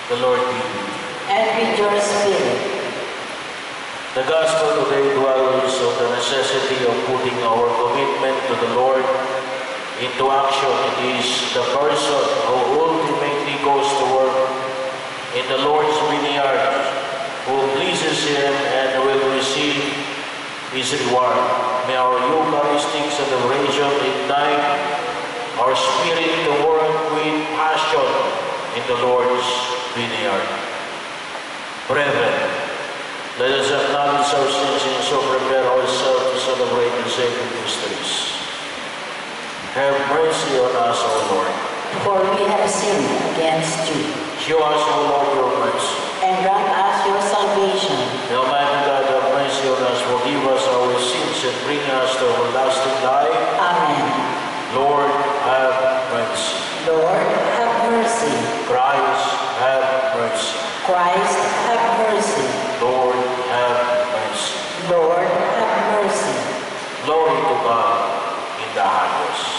The Lord be with you. And with your spirit. The gospel today dwells on the necessity of putting our commitment to the Lord into action. It is the person who ultimately goes to work in the Lord's vineyard who pleases Him and will receive His reward. May our Eucharistic celebration ignite our spirit to work with passion in the Lord's vineyard. Brethren, let us acknowledge our sins and so prepare ourselves to celebrate the sacred mysteries. Have mercy on us, O Lord. For we have sinned against you. Show us, O Lord, your mercy. And grant us your salvation. May Almighty God have mercy on us, forgive us our sins, and bring us to everlasting life. Amen. Lord, have mercy. Lord, have mercy. Christ, have mercy. Christ, have mercy. Lord, have mercy. Lord, have mercy. Glory to God in the highest.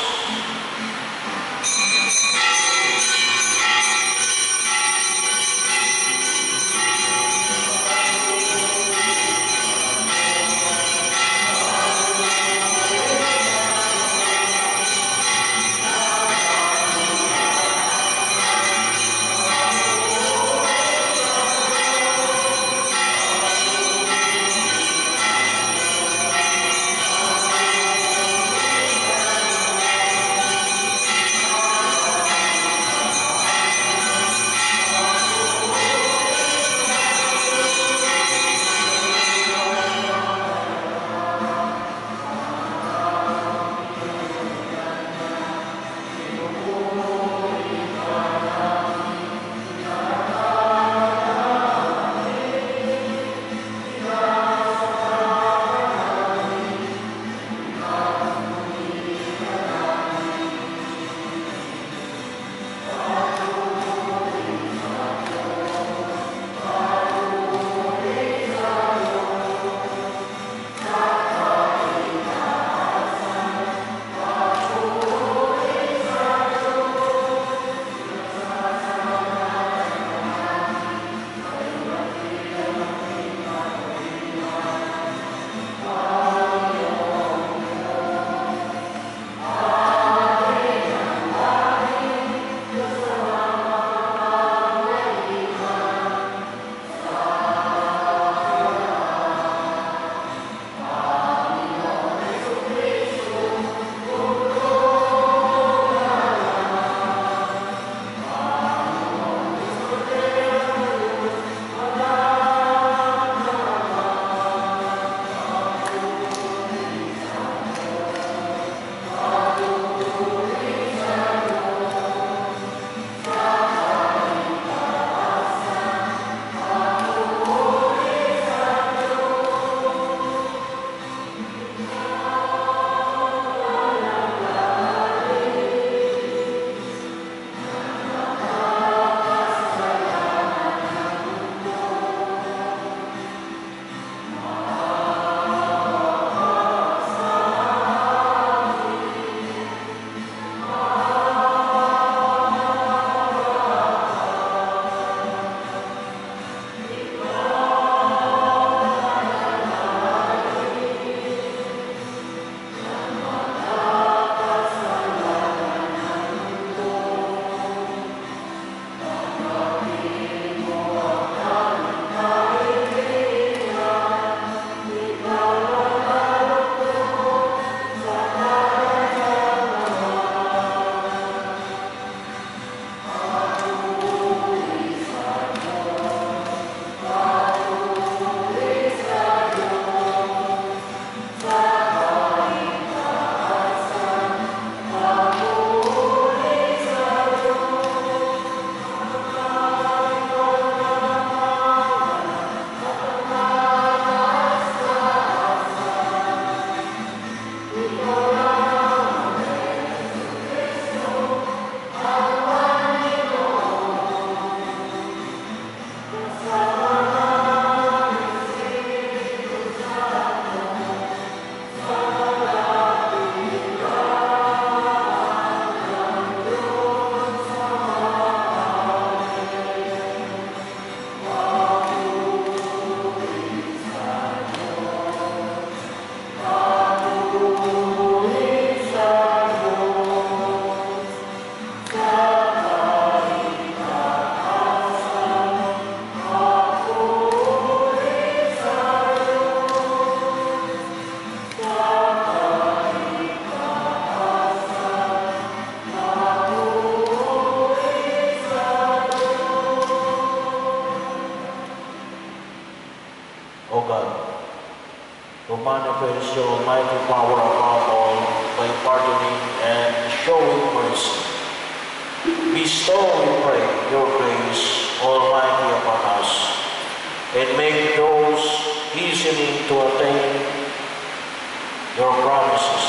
your almighty power above all by pardoning and showing mercy. Bestow, we pray, your grace, Almighty, upon us, and make those hastening to attain your promises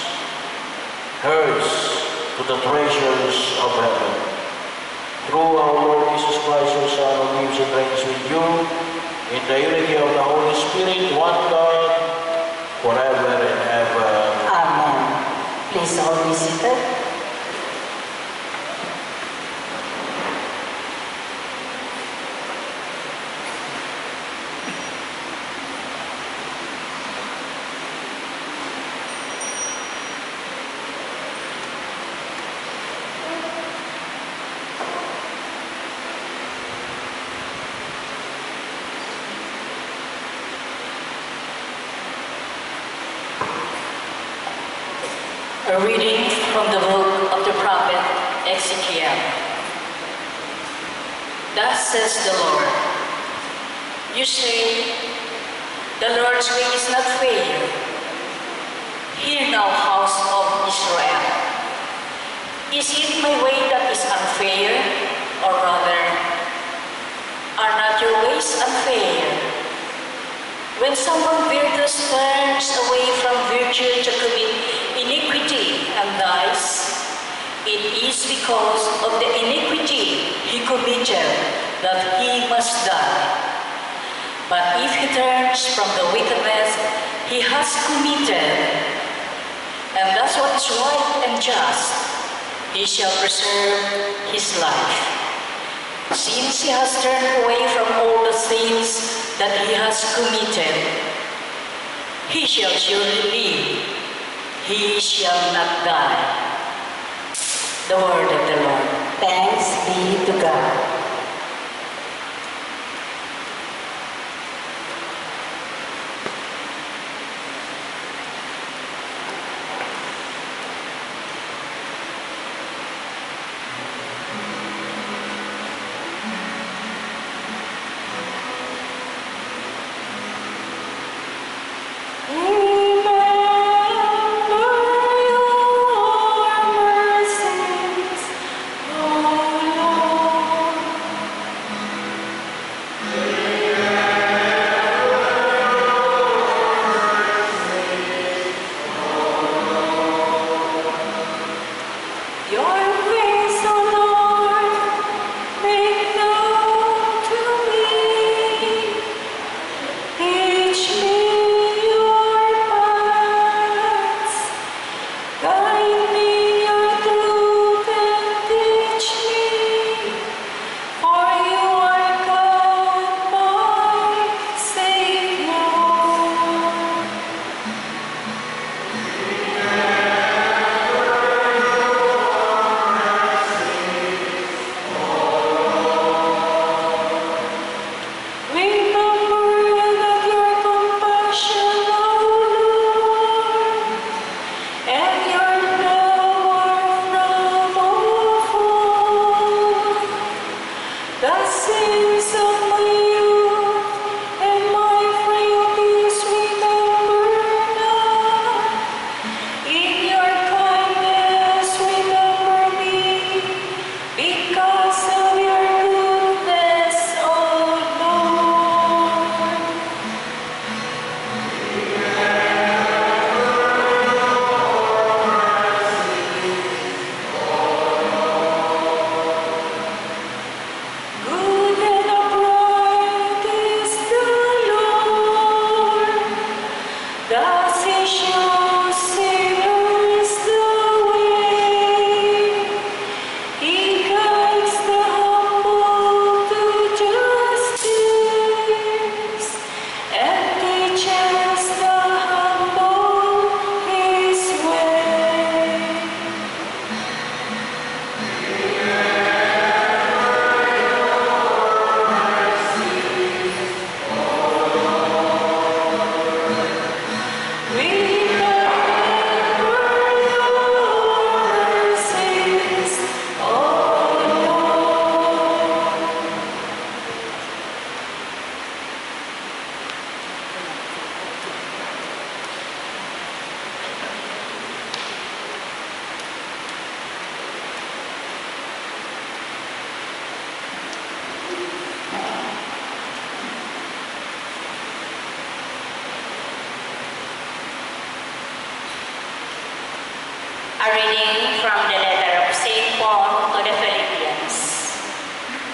heirs to the treasures of heaven. Through our Lord Jesus Christ, your Son, who lives and reigns with you, in the unity of the Holy Spirit, one God, forever and ever. Amen. Please all be seated. A reading from the book of the prophet Ezekiel. Thus says the Lord, you say, the Lord's way is not fair. Hear now, house of Israel. Is it my way that is unfair? Or rather, are not your ways unfair? When someone virtuous turns away from virtue to commit iniquity and dies, it is because of the iniquity he committed that he must die. But if he turns from the wickedness he has committed, and does what is right and just, he shall preserve his life. Since he has turned away from all the sins that he has committed, he shall surely live, he shall not die. The word of the Lord. Thanks be to God. Remember your mercies, O Lord.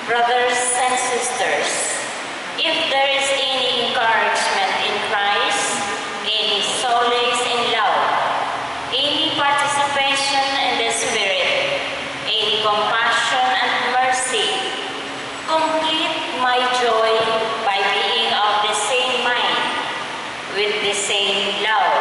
Brothers and sisters, if there is any encouragement in Christ, any solace in love, any participation in the Spirit, any compassion and mercy, complete my joy by being of the same mind, with the same love,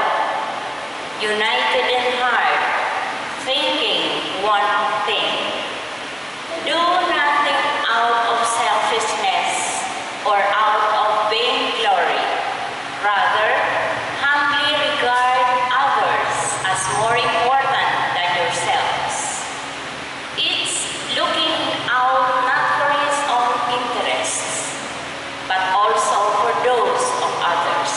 united in heart, thinking one thing. Do nothing out of selfishness or out of vainglory. Rather, humbly regard others as more important than yourselves. It's looking out not for his own interests, but also for those of others.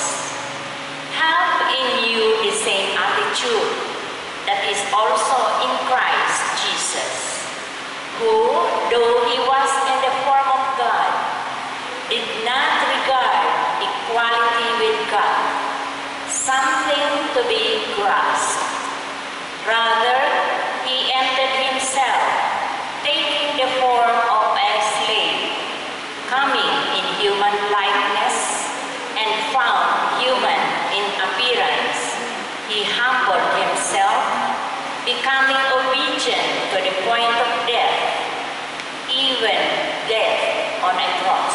Have in you the same attitude that is also in Christ Jesus, who, though he was in the form of God, did not regard equality with God something to be grasped. Rather, he emptied himself, taking the form of a slave, coming in human likeness, and found human in appearance. He humbled himself, becoming obedient to the point of death, even death on a cross.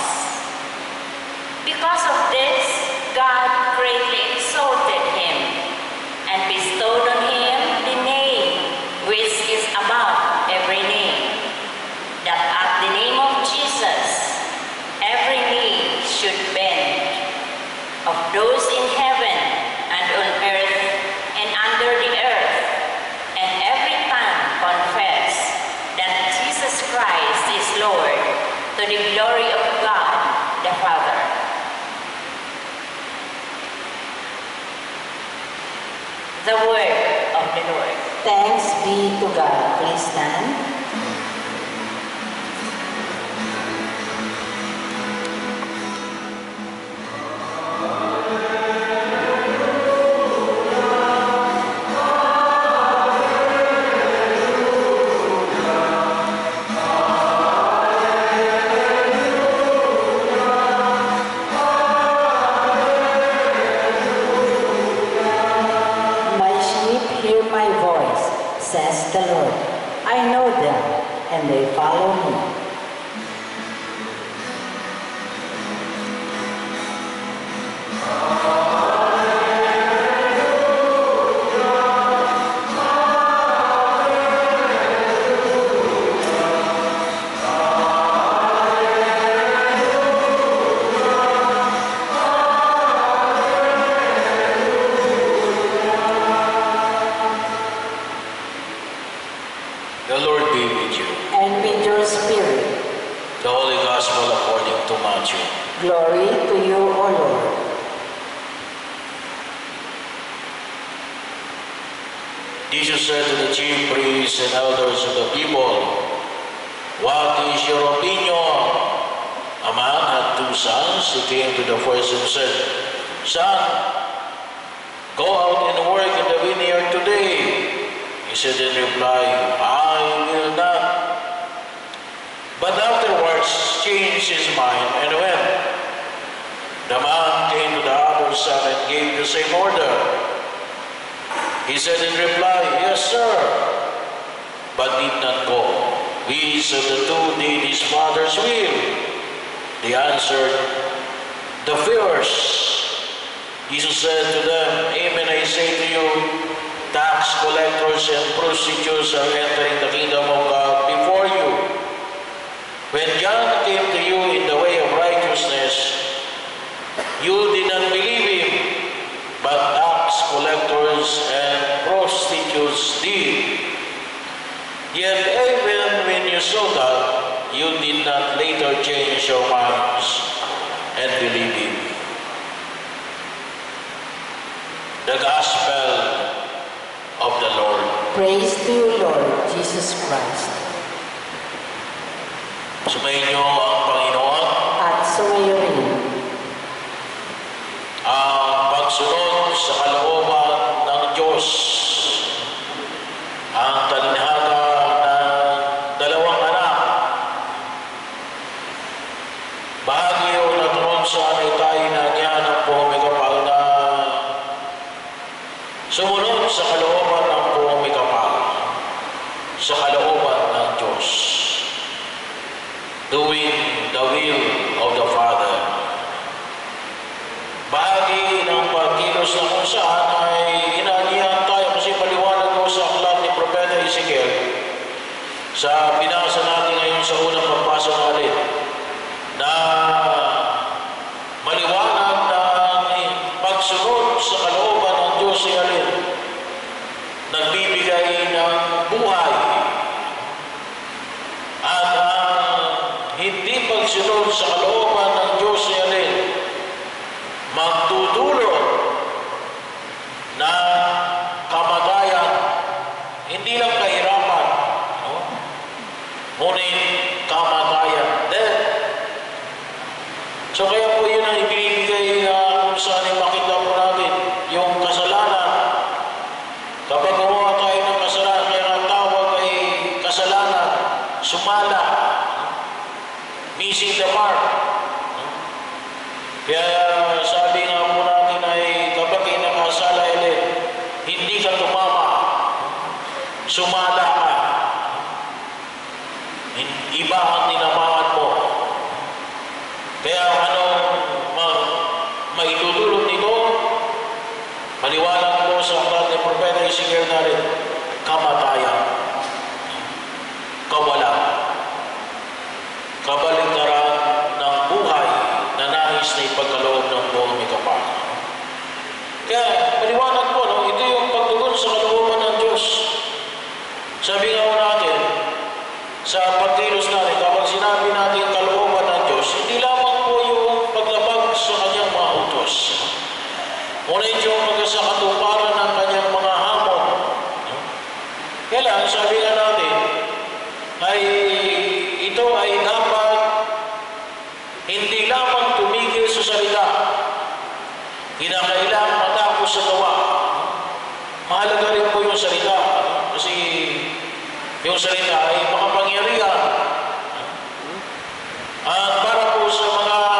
Because of this, God greatly exalted him and bestowed on him the name which is above every name, that at the name of Jesus every knee should bend, of those in heaven and on earth and under the earth, and every tongue confess that Jesus Christ is Lord, to the glory of God the Father. The word of the Lord. Thanks be to God. Please stand. Says the Lord, I know them, and they follow me. The Lord be with you. And with your spirit. The Holy Gospel according to Matthew. Glory to you, O Lord. Jesus said to the chief priests and elders of the people, "What is your opinion? A man had 2 sons. He came to the first and said, 'Son, go out and work in the vineyard today.' He said in reply, 'I will not.' But afterwards changed his mind and went. The man came to the other son and gave the same order. He said in reply, 'Yes, sir,' but did not go. Which of the 2 did his father's will?" They answered, "The first." Jesus said to them, "Amen, I say to you, tax collectors and prostitutes are entering the kingdom of God before you. When John came to you in the way of righteousness, you did not believe him, but tax collectors and prostitutes did. Yet even when you saw that, you did not later change your minds and believe him." The Gospel of the Lord. Praise to you, Lord Jesus Christ. Sumainyo ang Panginoon. At sumayo rin. Ang pagsunod sa kalooban ng Diyos. Ang talinhaga ng 2 anak doing the will of the Father. Bahagi ng pagkilos na kung saan ay inaanihan tayo kasi paliwanag ko sa aklat ni Propeta Ezekiel sa binasa natin ngayon sa unang pagbasa natin na maliwanag na pagsunod sa kalooban ng Diyos ay alin? Nagbibigay ng buhay. At hindi pagsunod sa kalooban ng Diyos ay alin? Magtutulot na kamatayan, hindi lang kahirapan, no? Ngunit kamatayan, death. So kaya po yun ang ibinibigay kung saan makita po natin yung kasalanan. Kapag gumawa tayo ng kasalanan, kaya ang tawag ay kasalanan, sumala, missing the mark. Kaya sabi nga po natin ay kapag nakasala ulit, hindi ka tumama, sumala ka. Iba ang tinamaan mo. Kaya maitutulog nito, maliwanag po sa aklat ni Propeta Ezekiel na rin, kamatayan, kawalan, kabaligtaran ng buhay na nais na ipagkaloob ng buong may kapal. Kaya, maliwanag po, no? Ito yung pagtugon sa kalooban ng Diyos. Sabi nga natin, sa pagkilos natin, kapag sinabi natin kalooban ng Diyos, hindi lamang po yung paglabag sa kanyang mga utos. Ngunit yung pagkasakatuparan ng kanyang mga hamon. Kaya lang, sabi nga natin, ay ito ay dapat hindi lamang tumigil sa salita. Kinakailangan matapos sa gawa. Mahalaga rin po yung salita. Kasi yung salita ay makapangyarihan. At para po sa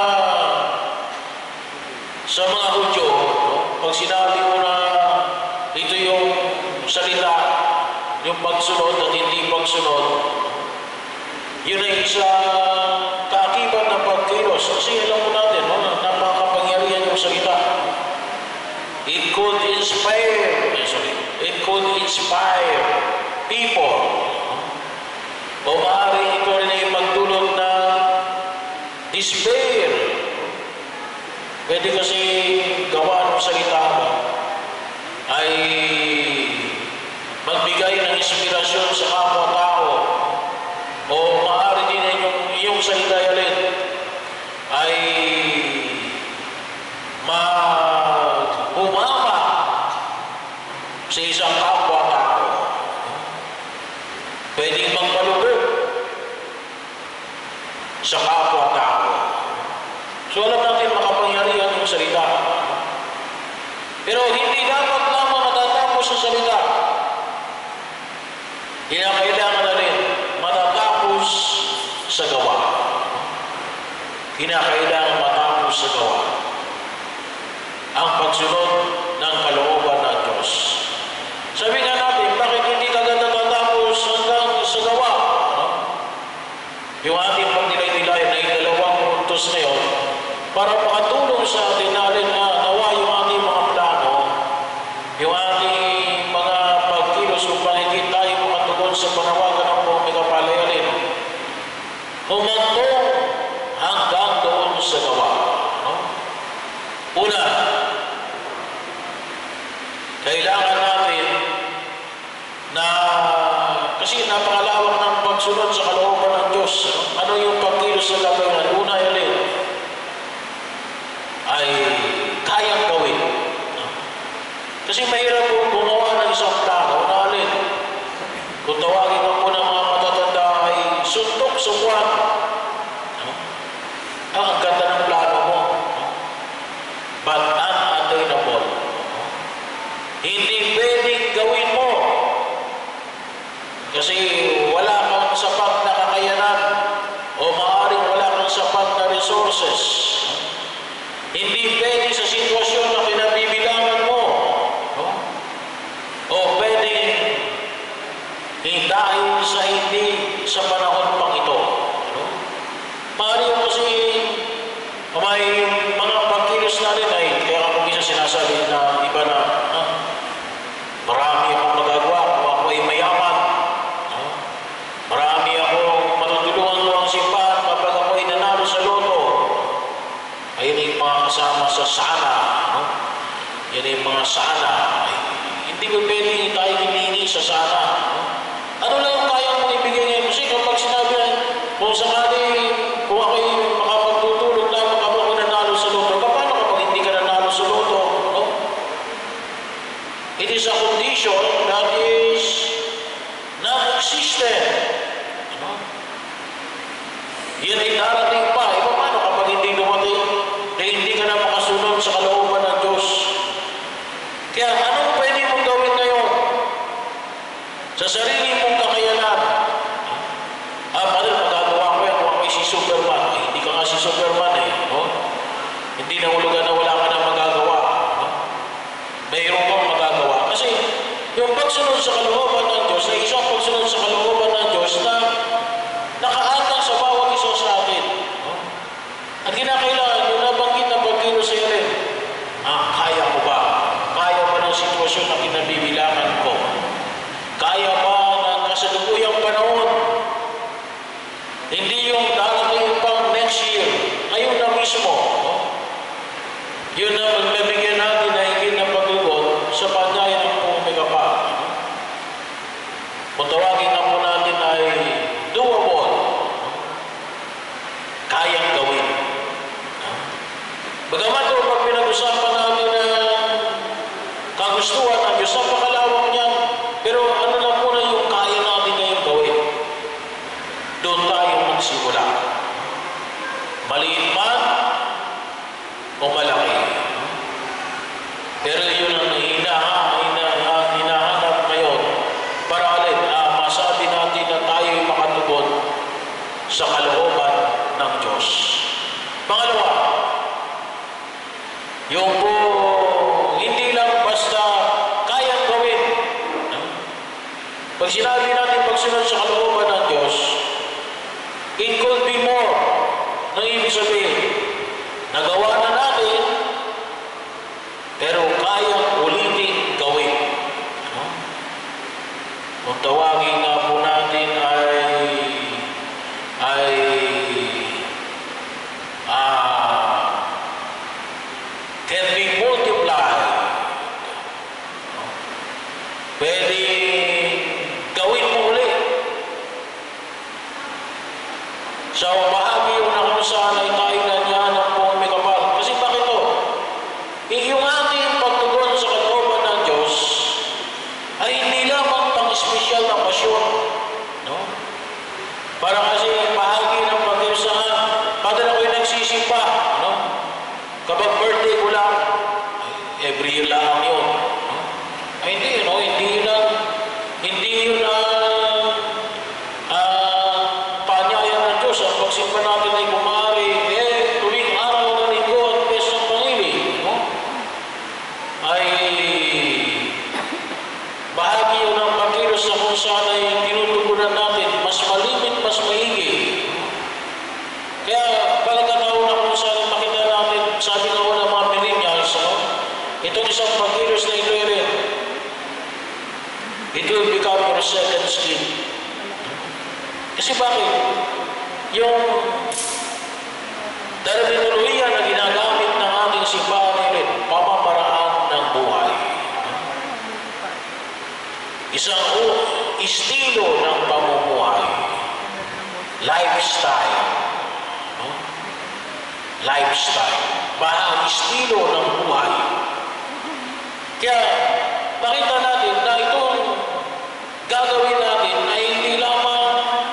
mga Hudyo, pag sinabi mo na ito yung salita, yung pagsunod at hindi pagsunod, yun ay isang kaakibat ng pagkilos. Kasi alam mo natin, napakapangyarihan yung salita. It could inspire people. O maaaring ito rin ay magdulot ng despair. Pwede kasi gawa ng salita mo ay magbigay ng inspirasyon sa kapwa-tao. O maaari din yung iyong salita yalin ay humama sa isang kapwa-tao. Pwedeng magpalubog sa kapwa-tao. So alam natin makapangyarihan yung salita. Pero hindi dapat lamang matatapos sa salita. Kinakailangan na rin matatapos sa gawa. Kinakailangan matapos sa gawa ang pagsunod ng kalooban ng Diyos. Sabi nga natin, bakit hindi kagad natatapos hanggang sa gawa? Yung ating pagdilay-dilay na dalawang puntos na yun, para makatulong sa atin natin nawa yung ating mga plano, yung ating mga pagkilos upang hindi tayo makatugon sa panawagan ng buong megapalayanin. Humantong hanggang doon sa gawa. Una, kailangan natin na, kasi napakalawak ng pagsunod sa kalooban ng Diyos. Ano yung pagkilos sa gagawin? Una, yalin ay kayang gawin. Kasi mahirap po gumawa ng isang plano na alin. Kung tawagin mo po ng mga matatanda ay suntok sa buwan. Ang ganda ng plano mo. But unattainable. Hindi pwedeng gawin mo. Kasi wala kang sapat na kakayanan o maaaring wala kang sapat na resources. Hindi pwede sa sitwasyon na pinabibilangan mo. O pwede dahil sa hindi sa panahon pang ito. Yan yung mga sana. Hindi ko pwedeng tayo hiningi sa sana. Ano lang yung kaya mong ibigay ngayon? Kasi kapag sinabi na, kung sakali, kung ako'y makapagtutulog lamang kapag ako nanalo sa loto, paano kapag hindi ka nanalo sa loto? No? It is a condition that is non-existent. Ano? Yan ay darating pa. Paano kapag hindi dumating? Hindi ka na makasunod sa kalooban ng Diyos. Kaya anong pwede mong gawin ngayon? Sa sarili mong kakayanan. Padre, magagawa ko yan kung ako'y si Superman. Hindi ka nga si Superman no? Hindi na ulugan na wala ka na magagawa. No? Mayroon kang magagawa. Kasi yung pagsunod sa kalooban ng Diyos ay isang pagsunod sa kalooban ng Diyos na nakaatang sa bawat isa sa atin. No? At kinakailangan yung nabanggit na pagkilos sa iyo rin. Kaya ko ba? Kaya ba ng sitwasyon na kinabibilangan ko? Kaya ba ng kasalukuyang panahon? Hindi yung darating pang next year. Ngayon na mismo. No? Yun na magbibigyan natin na higit na paglugot sa panyayan ng pumigapa. Kung tawagin na po natin ay doable. Kayang gawin. Bagamat ito, pag pinag-usapan natin na kagustuhan ng Diyos, napakalawak niyan. Pero ano lang muna yung kaya natin ngayong gawin. Doon tayo magsimula. Maliit man o malaki. Pero yun ang hinahanap ngayon para alin, masabi natin na tayo'y makatugon sa kalooban ng Diyos. Pangalawa, yung po hindi lang basta kayang gawin. Pag sinabi natin pagsunod sa kalooban ng Diyos, it could be more. Nang ibig sabihin, nagawa na natin, pero kayang ulitin gawin. Kung tawagin nga po natin can be multiplied. Pwede gawin mo ulit. Sa bahagi yung na kung saan ay tayo na niya ng pumikapal. Kasi bakit ito? Yung ating pagtugon sa kalooban ng Diyos ay hindi lamang pang-espesyal na pasyon. No? Para kasi bahagi ng pag-iusahan, Padre, ako'y nagsisimba. No? Kapag birthday ko lang, every year lang yun. No? Ay hindi, no? Hindi yun panyayan ng Diyos. Ang pagsimba natin ay kumari, tuwing araw na linggo at bes ng Pangili. No? Ay bahagi yun ng pagkilos na kung saan ay tinutugunan natin, mas malimit, mas maigi. Kaya pagkatao na kung saan makita natin, sabi nga ng mga millennials, itong isang pagkilos na ito rin, it will become your second skin. Kasi bakit? Yung terminolohiya na ginagamit ng ating simbahan rin, pamamaraan ng buhay. Isang estilo ng pamumuhay. Lifestyle. No? Lifestyle. Estilo ng buhay. Kaya, makita natin na itong gagawin natin ay hindi lamang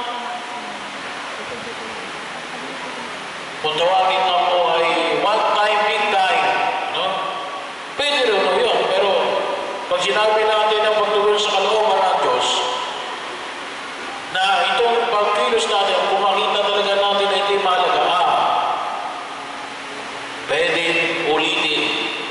kung tawagin na po ay one time, big time. No? Pwede rin yun. Pero pag sinabi natin ang pagtugon sa kalooban ng Diyos, na itong pagkilos natin, kung makita talaga natin na ito'y mahalaga, pwede ulitin.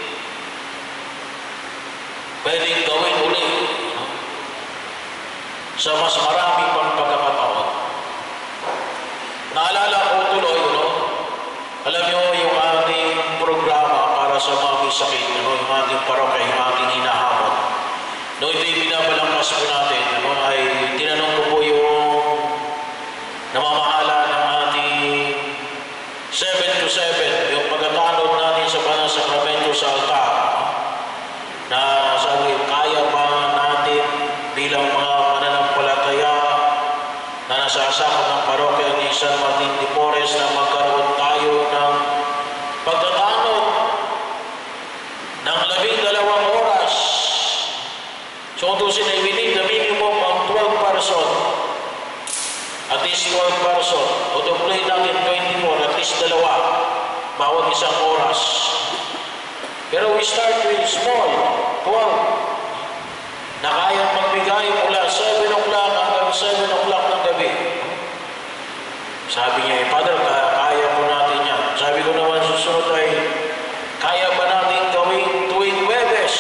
Pwede gawin ulit. No? Sa mas marami pang pagkakataon. Naalala ko tuloy, alam nyo yung ating programa para sa mga may sakit, yung ating parokya, yung ating hinahamon. Noong ito'y binabalangkas po natin, ay tinanong ko po yung namamahala ng ating 7 to 7, yung pagkatanod natin sa panasakramento sa altar. San Martin de Porres na magkaroon tayo ng pagtatanod ng 12 oras. So, tusin ay we need the minimum of 12 person. At least 12 person. O deploy natin 24, at least 2. Bawat isang oras. Pero we start with small, 12. Na kayang magbigay mula 7 o'clock hanggang 7 o'clock ng gabi. Sabi niya, Father, kaya po natin yan. Sabi ko naman susunod ay, kaya ba natin gawin tuwing Huwebes?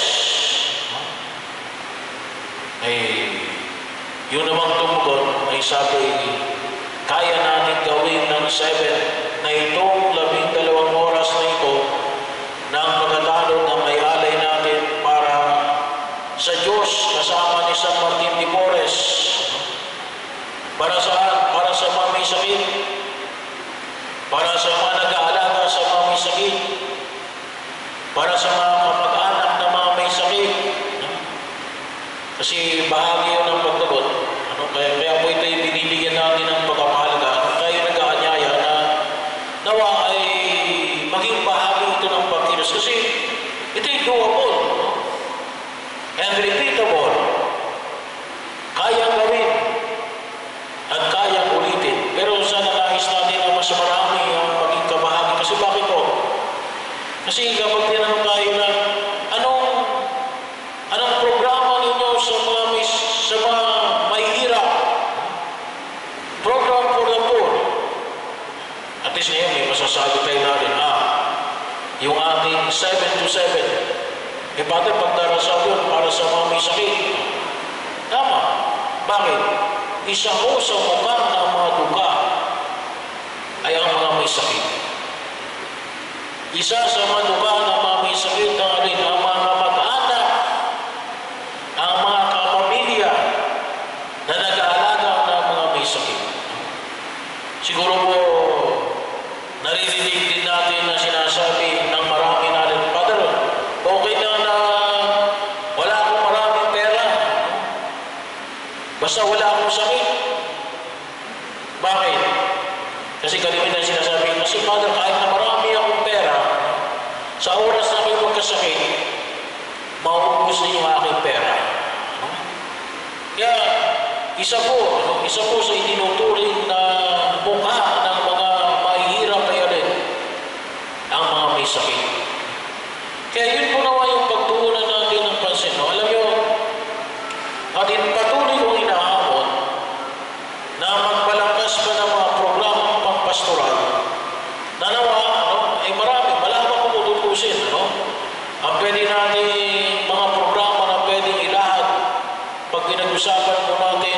Yun namang tumugon ay sabi, kaya natin gawin ng 7 na itong 12 oras na ito ng pagkatanod na may alay natin para sa Diyos kasama ni San Martin de Porres. Para saan? Para sa mga may sakit. Para sa mga nag-aalaga sa mga may sakit. Para sa mga kapag-anak na mga may sakit. Kasi bahagi yun ng pagdagot. Kaya po ito binibigyan natin ng pagpapahalaga. Tayo nag-aanyaya na nawa ay maging bahagi ito ng pagkilos. Kasi ito ay doable and repeatable. Kayang gawin at kayang ulitin. Pero sana nais natin na mas marami ang maging kabahagi. Kasi bakit po? Kasi kapag tinanong tayo na anong programa ninyo sa mga may hirap? Program for the poor. At least ngayon may masasabi tayo natin, yung ating 7 to 7. Bakit pagdarasal yun para sa mga may sakit? Tama. Bakit? Isa ko sa mukha ng mga duka ay ang mga may sakit. Isa sa mga duka ng mga may sakit ang alin, ang mga kamag-anak, ang mga kapamilya na nag-aalaga ng mga may sakit. Siguro po, naririnig din natin na sinasabi ng marami natin, Father, okay lang na wala akong maraming pera. Basta wala akong sakit. Bakit? Kasi kalimitan sinasabi, kasi Father, kahit na marami akong pera, sa oras na kayo magkasakit, mauubos na yung aking pera. Kaya, isa po sa itinuturing na mukha ng mga mahihirap ay alin, ang mga may sakit. Kaya yun po naman yung pagtuunan natin ng pansin. Alam nyo, at patuloy kong inahamon na magpalakas pa ng mga programang pangpastoral na nawa, ay marami, malabang kung tutusin. Ang pwede natin, mga programa na pwedeng ilahad pag pinag-usapan po natin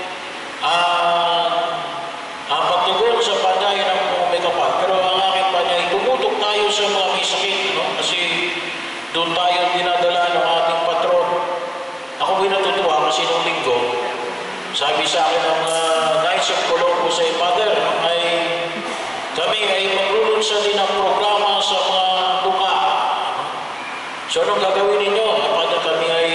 ang pagtugon sa panyay ng may kapal. Pero ang aking panyay, tumutok tayo sa mga may sakit. Kasi doon tayo dinadala ng ating patron. Ako po'y natutuwa kasi nung linggo, sabi sa akin ng Knights of Columbus ay, Father, kami ay maglulunsa din ang programa sa mga duka. So anong gagawin ninyo? Father, kami ay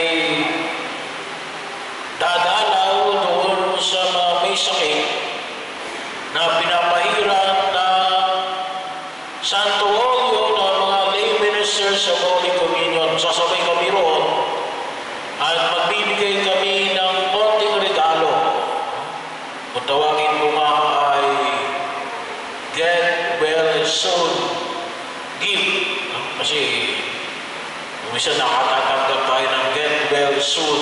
dadalaw doon sa mga may sakit na pinapahirap na Santo Olyo ng mga lay ministers sa Holy Communion. Sasabay kami roon at magbibigay kami ng konting regalo. Kung tawagin mo nga ay Get Well Soon Gift. Kasi minsan nakatatanggap tayo ng Get Well Soon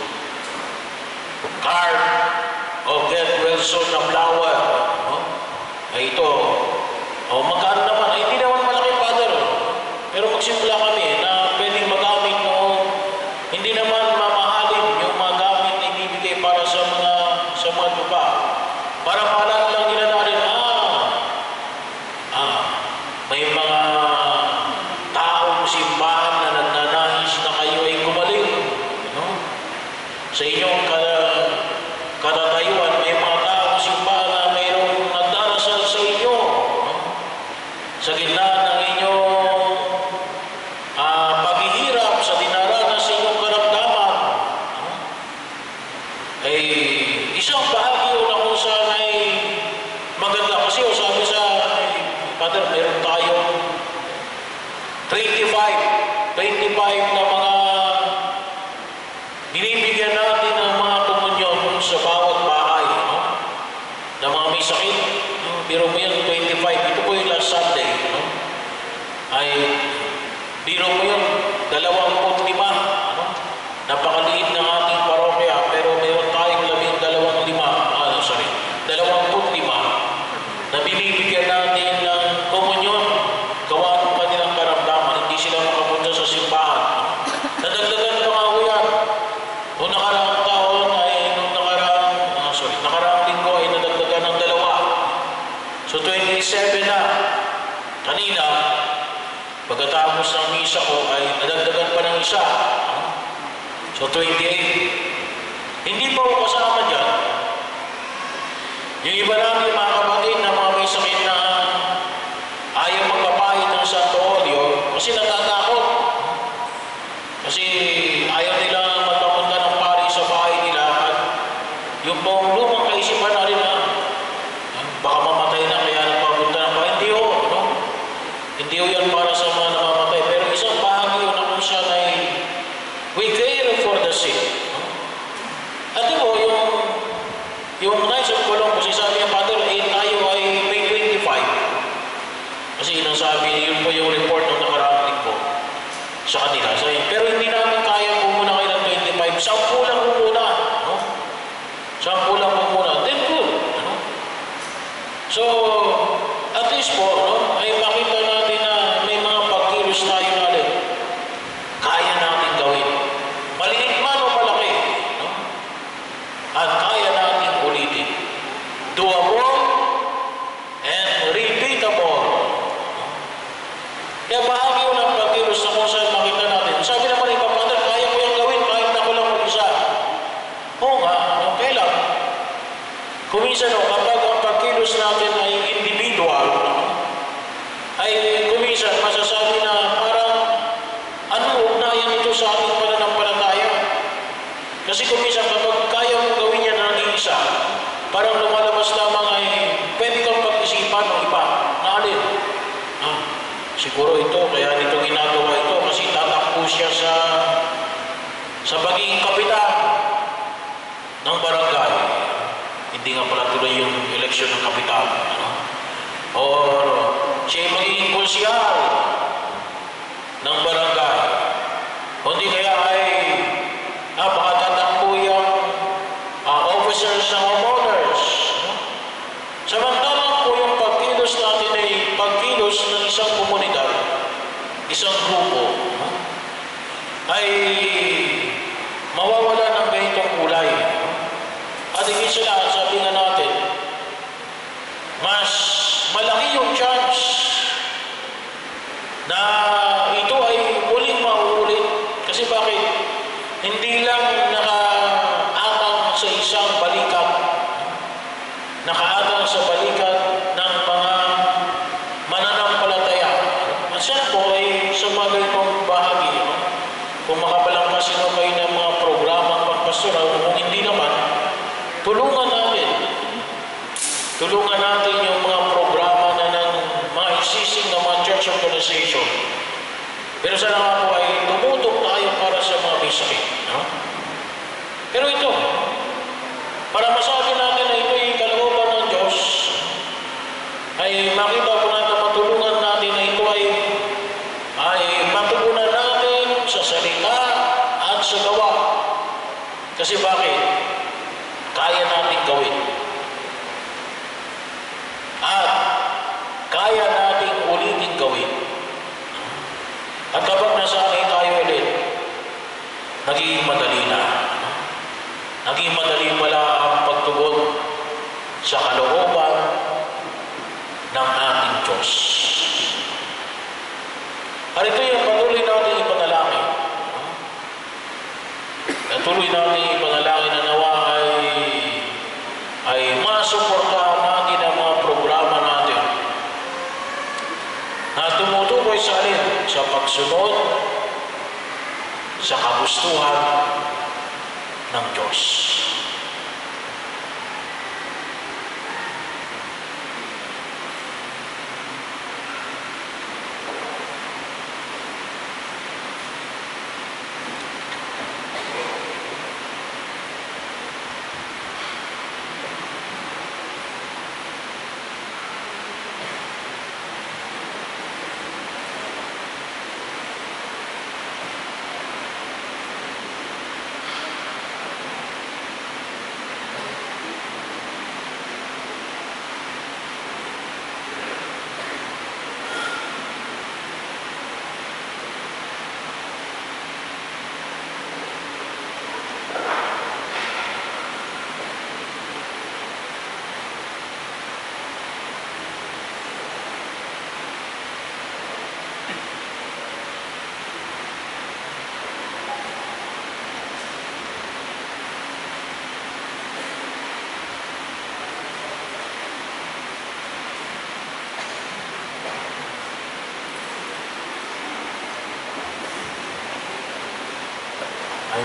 card o Get Well Soon na flower. Ay ito, magkano naman? Ay hindi naman malaki, Father. Pero magsimula kami na pwedeng magamit noon, hindi naman mamahalin yung mga gamit na ibibigay para sa mga duka. Para paalala lang nila natin, may mga taong simbahan na nagnanais na kayo ay gumaling. Sa inyong katatayuan, may mga taong simbahan na mayroong nagdarasal sa inyo. Father, meron tayong 25 na mga binibigyan natin ng mga komunyon sa bawat bahay, no? Na mga may sakit. Biro mo yun, 25. Ito po yung last Sunday, no? Ay, biro mo yun, 25. No? Napakaliit ng ating parokya, pero meron tayong 25 na binibigyan natin ng komunyon. Gawa ng kanilang karamdaman, hindi sila makapunta sa simbahan. Nadagdagan pa nga ko yan. Noong nakaraang taon ay, nakaraang linggo ay nadagdagan ng 2. So 27 na. Kanina, pagkatapos ng misa ko ay nadagdagan pa ng 1. So 28. Hindi pa ako kasama dyan. Yung iba natin mga kapatid na mga may sakit na ayaw magpapahid ng Santo Olio kasi natatakot. Kasi ayaw nila magpapunta ng pari sa bahay nila at yung pong lumang kaisipan na rin na baka mamatay na kaya nagpapunta ng bahay. Hindi ho, no? Hindi ho yan para sa mga namamatay. Pero isang bahagi yun na kung saan ay we care for the sick. At di mo, yung Knights of Columbus, sabi niya, Father, tayo ay may 25. Kasi yun ang sabi, yun po yung report ng nakaraang linggo sa kanila. Pero hindi namin kaya pumuna kayo ng 25. 10 lang pumuna. No? 10 lang pumuna. Then good. No? So, at least po, no, ay makita natin na may mga pagkilos tayo na alin. Kaya natin gawin. Maliit man o malaki. No? At kaya natin ulitin. Doable and repeatable. Kaya bahagi yun ang pagkilos na kung saan makita natin. Sabi naman ni Papander, kaya ko yung gawin kahit na ko lang mag-isa. Oo nga, okay lang. Kuminsan kapag ang pagkilos natin ay individual, ay kuminsan masasabi na parang ano ugnayan ito sa ating pananampalataya. Kasi kuminsan kapag kaya mong gawin yan ng isa, parang lumalabas lamang ay pwede kang pag-isipan ng iba. Na alin? Siguro ito, kaya nito ginagawa ito kasi tatakbo siya sa pagiging kapitan ng barangay. Hindi nga pala tuloy yung eleksyon ng kapitan. Or siya magiging konsyal ng barangay. Kundi kaya ay baka tatakbo yung officers ng homeowners. Samantalang po yung pagkilos natin ay pagkilos ng isang komunidad, isang grupo, ay mawawala ng ganitong kulay. At higit sa lahat, sabi nga natin, mas malaki yung chance na ito ay muling mauulit. Kasi bakit? Hindi lang nakaatang sa isang balikat, nakaatang sa balikat ng mga mananampalataya. At siya po ay sa mga ganitong bahagi. Kung makabalangkas kayo ng mga programa pagpastoral, kung hindi naman, tulungan natin. Tulungan natin yung mga programa na ng mga existing na mga church organization. Pero sana nga po ay tumutok tayo para sa mga may sakit. No? Pero ito, para masabi natin na ito ay kalooban ng Diyos, ay makita po natin, matulungan natin na ito ay matugunan natin sa salita at sa gawa. Kasi bakit? Kaya natin gawin. At kaya natin ulitin gawin. At kapag nasanay tayo ulit, naging madali na. Naging madali pala ang pagtugon sa kalooban ng ating Diyos. At ito yung patuloy natin ipanalangin. Patuloy natin ipanalangin na nawa ay masuportahan natin ang mga programa natin na tumutukoy sa alin? Sa pagsunod sa kagustuhan ng Diyos.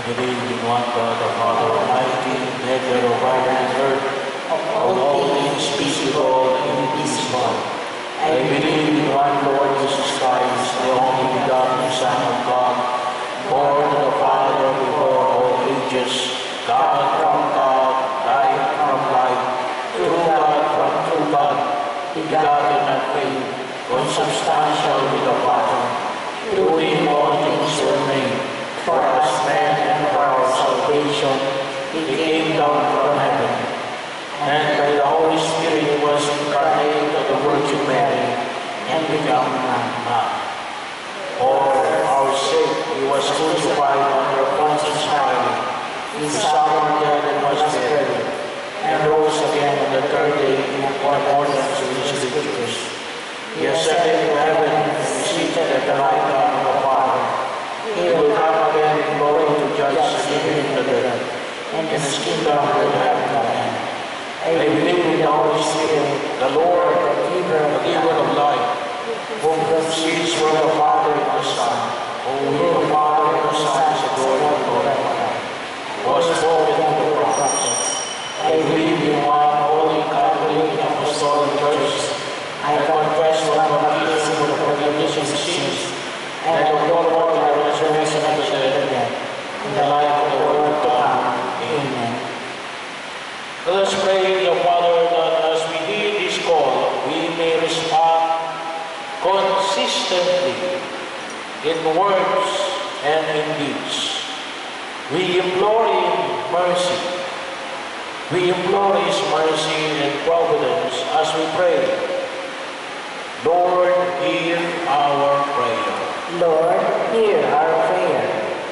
believe in one God, the Father Almighty, maker of heaven and earth, of all things visible and invisible. I believe in one Lord Jesus Christ, the only begotten Son of God, born of the Father before all ages, God from God, light from light, true God from true God, begotten and made, consubstantial with the Father. Through him all things were made. For us men and for our salvation, he came down from heaven, and by the Holy Spirit was incarnate of the Virgin Mary, and became man. For our sake he was crucified under Pontius Pilate. He suffered death and was buried, and rose again on the third day in accordance with the Scriptures. He ascended to heaven and is seated at the right hand of the Father. He will come again in glory to judge the living and the dead, and his kingdom will have no end. I believe in the Holy Spirit, the Lord, the giver of life, who proceeds from the Father and the Son, who with the Father and the Son is adored and glorified, was spoken to the prophets. I believe in one holy Catholic Apostolic Church. I confess one baptism for the forgiveness of sins, and I adore the resurrection of the dead, and the life of the world to come. Amen. Let us pray the Father that as we hear this call, we may respond consistently in words and in deeds. We implore Him mercy. We implore His mercy and providence as we pray. Lord, hear our prayer. Lord, hear our prayer.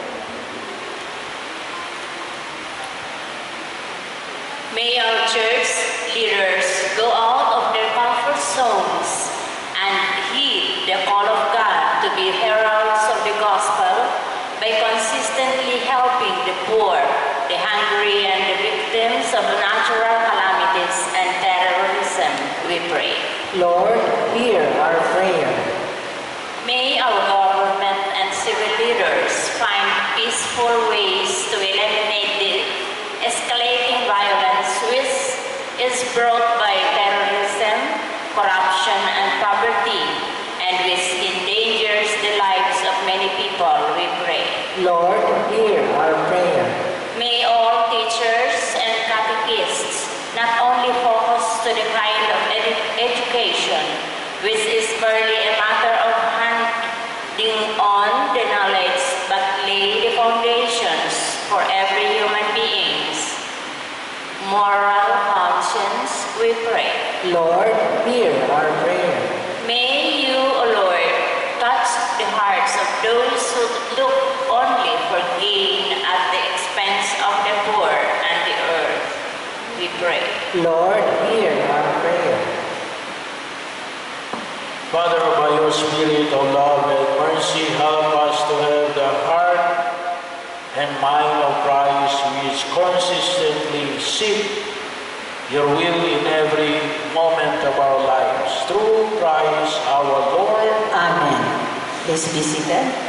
May our church leaders go out of their comfort zones and heed the call of God to be heralds of the gospel by consistently helping the poor, the hungry, and the victims of natural calamities and terrorism, we pray. Lord, hear our prayer. May our government and civil leaders find peaceful ways to eliminate the escalating violence which is brought by terrorism, corruption, and poverty, and which endangers the lives of many people, we pray. Lord, hear our prayer. May all teachers and catechists not only focus to the kind of education which is merely a matter of handing on the knowledge, but lay the foundations for every human being's moral conscience, we pray. Lord, hear our prayer. May you, O Lord, touch the hearts of those who look only for gain at the expense of the poor and the earth, we pray. Lord, hear our prayer. Father, by your Spirit of love and mercy, help us to have the heart and mind of Christ, which consistently seek your will in every moment of our lives. Through Christ our Lord. Amen. Please be seated.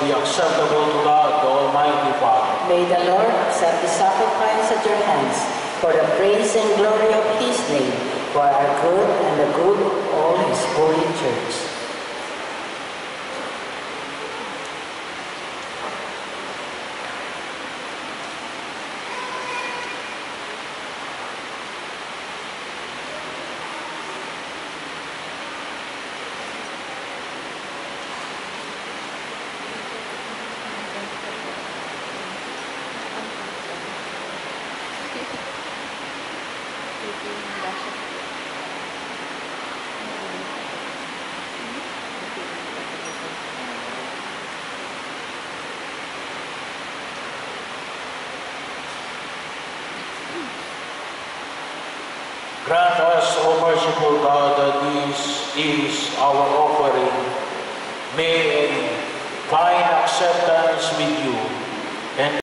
be acceptable to God, the Almighty Father. May the Lord accept the sacrifice at your hands for the praise and glory of his name, for our good and the good of all his holy church. Grant us, O merciful God, that this is our offering. May it find acceptance with you, and